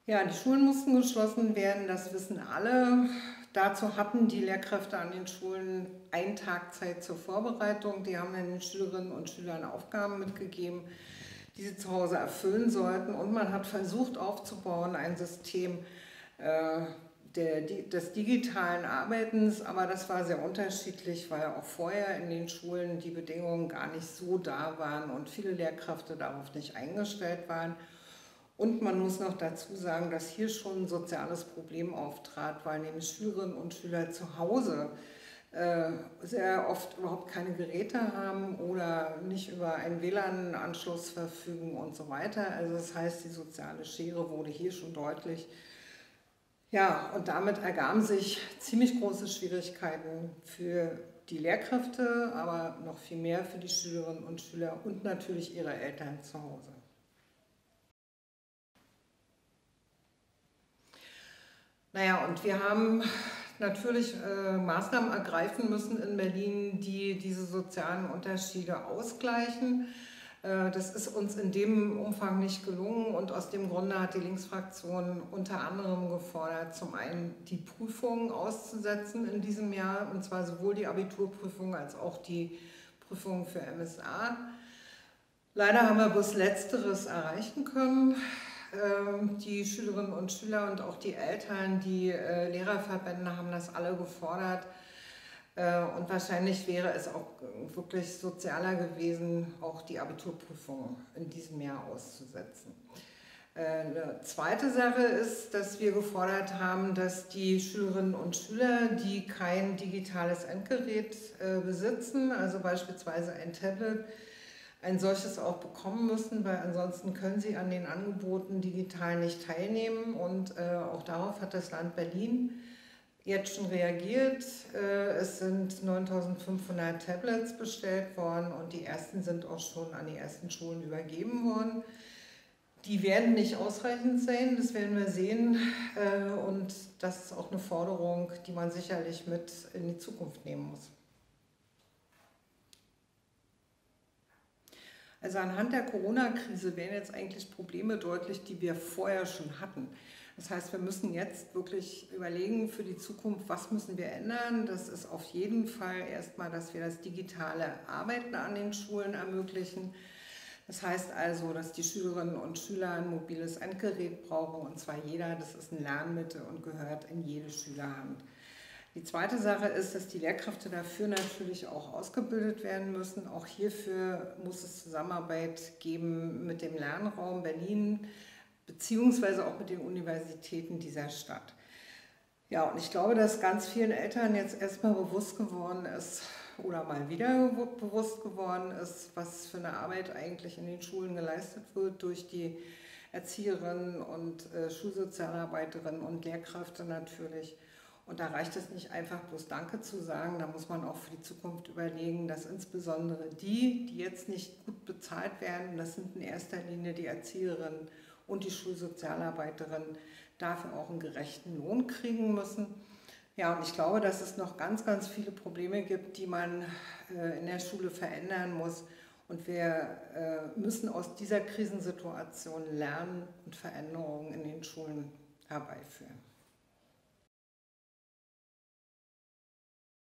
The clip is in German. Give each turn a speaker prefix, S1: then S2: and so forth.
S1: Ja, die Schulen mussten geschlossen werden, das wissen alle. Dazu hatten die Lehrkräfte an den Schulen einen Tag Zeit zur Vorbereitung. Die haben dann den Schülerinnen und Schülern Aufgaben mitgegeben, die sie zu Hause erfüllen sollten. Und man hat versucht aufzubauen, ein System des digitalen Arbeitens. Aber das war sehr unterschiedlich, weil auch vorher in den Schulen die Bedingungen gar nicht so da waren und viele Lehrkräfte darauf nicht eingestellt waren. Und man muss noch dazu sagen, dass hier schon ein soziales Problem auftrat, weil nämlich Schülerinnen und Schüler zu Hause sehr oft überhaupt keine Geräte haben oder nicht über einen WLAN-Anschluss verfügen und so weiter. Also das heißt, die soziale Schere wurde hier schon deutlich. Ja, und damit ergaben sich ziemlich große Schwierigkeiten für die Lehrkräfte, aber noch viel mehr für die Schülerinnen und Schüler und natürlich ihre Eltern zu Hause. Naja, und wir haben natürlich Maßnahmen ergreifen müssen in Berlin, die diese sozialen Unterschiede ausgleichen. Das ist uns in dem Umfang nicht gelungen und aus dem Grunde hat die Linksfraktion unter anderem gefordert, zum einen die Prüfungen auszusetzen in diesem Jahr, und zwar sowohl die Abiturprüfung als auch die Prüfungen für MSA. Leider haben wir bloß Letzteres erreichen können. Die Schülerinnen und Schüler und auch die Eltern, die Lehrerverbände haben das alle gefordert. Und wahrscheinlich wäre es auch wirklich sozialer gewesen, auch die Abiturprüfung in diesem Jahr auszusetzen. Eine zweite Sache ist, dass wir gefordert haben, dass die Schülerinnen und Schüler, die kein digitales Endgerät besitzen, also beispielsweise ein Tablet, ein solches auch bekommen müssen, weil ansonsten können sie an den Angeboten digital nicht teilnehmen. Und auch darauf hat das Land Berlin jetzt schon reagiert. Es sind 9.500 Tablets bestellt worden und die ersten sind auch schon an die ersten Schulen übergeben worden. Die werden nicht ausreichend sein, das werden wir sehen. Und das ist auch eine Forderung, die man sicherlich mit in die Zukunft nehmen muss. Also anhand der Corona-Krise werden jetzt eigentlich Probleme deutlich, die wir vorher schon hatten. Das heißt, wir müssen jetzt wirklich überlegen für die Zukunft, was müssen wir ändern. Das ist auf jeden Fall erstmal, dass wir das digitale Arbeiten an den Schulen ermöglichen. Das heißt also, dass die Schülerinnen und Schüler ein mobiles Endgerät brauchen, und zwar jeder. Das ist ein Lernmittel und gehört in jede Schülerhand. Die zweite Sache ist, dass die Lehrkräfte dafür natürlich auch ausgebildet werden müssen. Auch hierfür muss es Zusammenarbeit geben mit dem Lernraum Berlin beziehungsweise auch mit den Universitäten dieser Stadt. Ja, und ich glaube, dass ganz vielen Eltern jetzt erstmal bewusst geworden ist oder mal wieder bewusst geworden ist, was für eine Arbeit eigentlich in den Schulen geleistet wird durch die Erzieherinnen und Schulsozialarbeiterinnen und Lehrkräfte natürlich. Und da reicht es nicht einfach bloß Danke zu sagen, da muss man auch für die Zukunft überlegen, dass insbesondere die jetzt nicht gut bezahlt werden, das sind in erster Linie die Erzieherinnen und die Schulsozialarbeiterinnen, dafür auch einen gerechten Lohn kriegen müssen. Ja, und ich glaube, dass es noch ganz, ganz viele Probleme gibt, die man in der Schule verändern muss. Und wir müssen aus dieser Krisensituation lernen und Veränderungen in den Schulen herbeiführen.